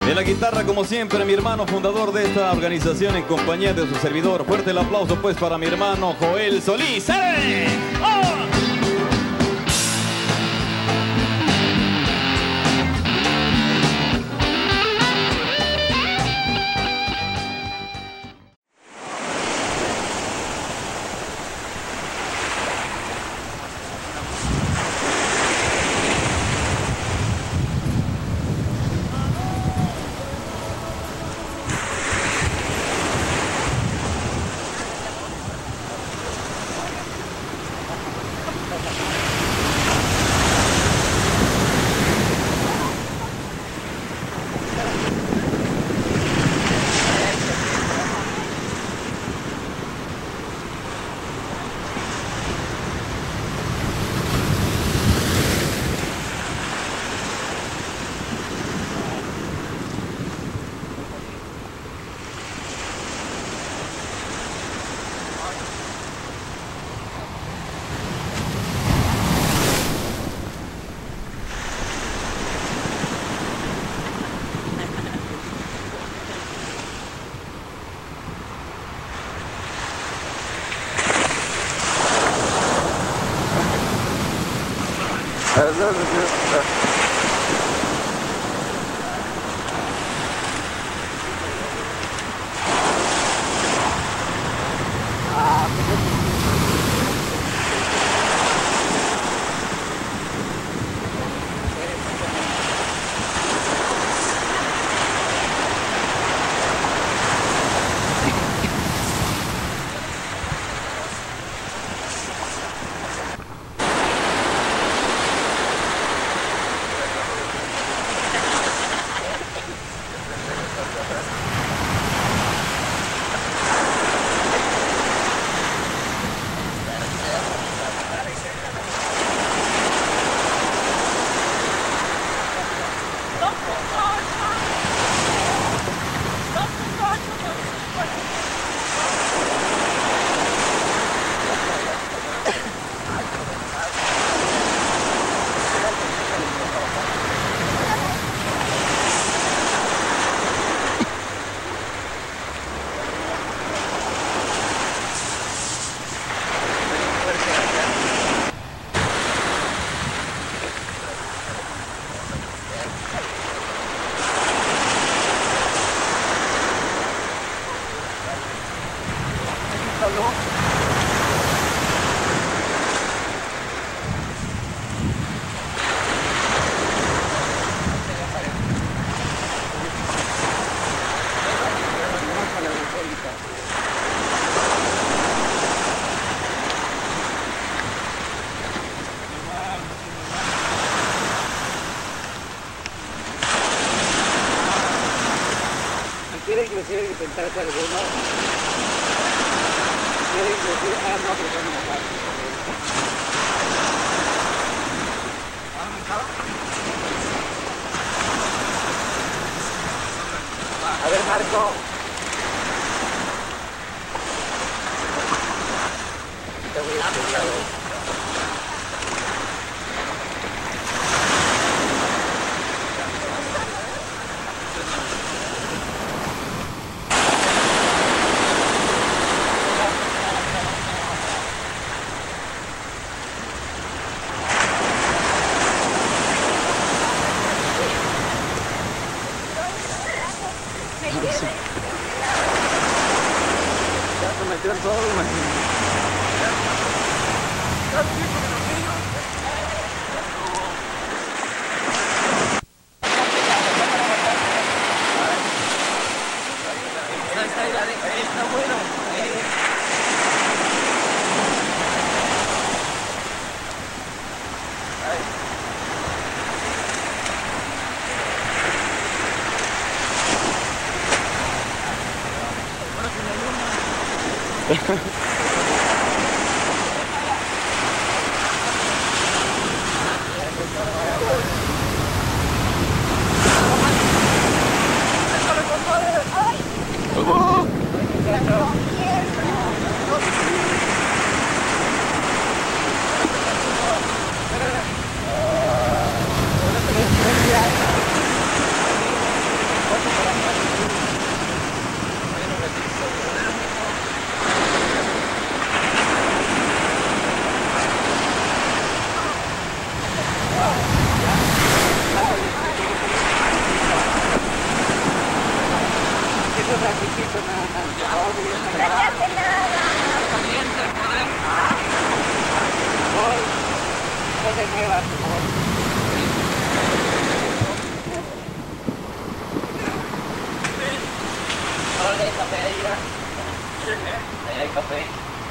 En la guitarra, como siempre, mi hermano fundador de esta organización en compañía de su servidor. Fuerte el aplauso, pues, para mi hermano Joel Solís. ¡Eh! ¡Oh! Quiere inclusive intentar hacer alguno. Quiere inclusive... Ah, no, pero no me A ver, Marco. Te voy a cuidado. Ya se metieron todos, está bueno. No te muevas, amor. Ole, café ahí, ahí hay café.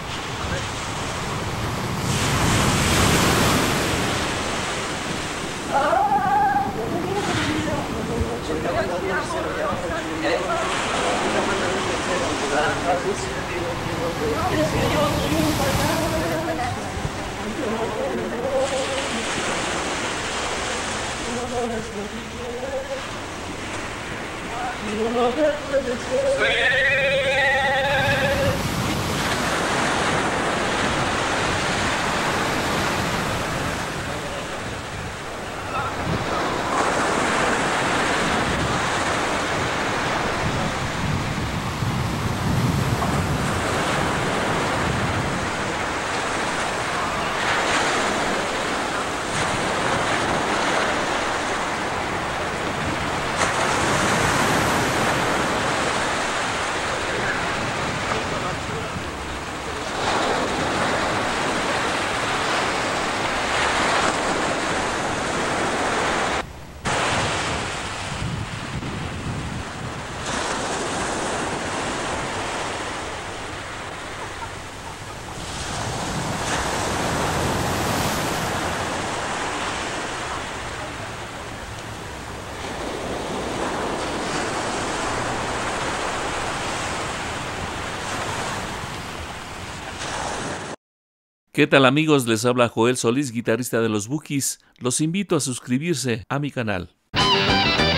¿Qué tal amigos? Les habla Joel Solís, guitarrista de los Bukis. Los invito a suscribirse a mi canal.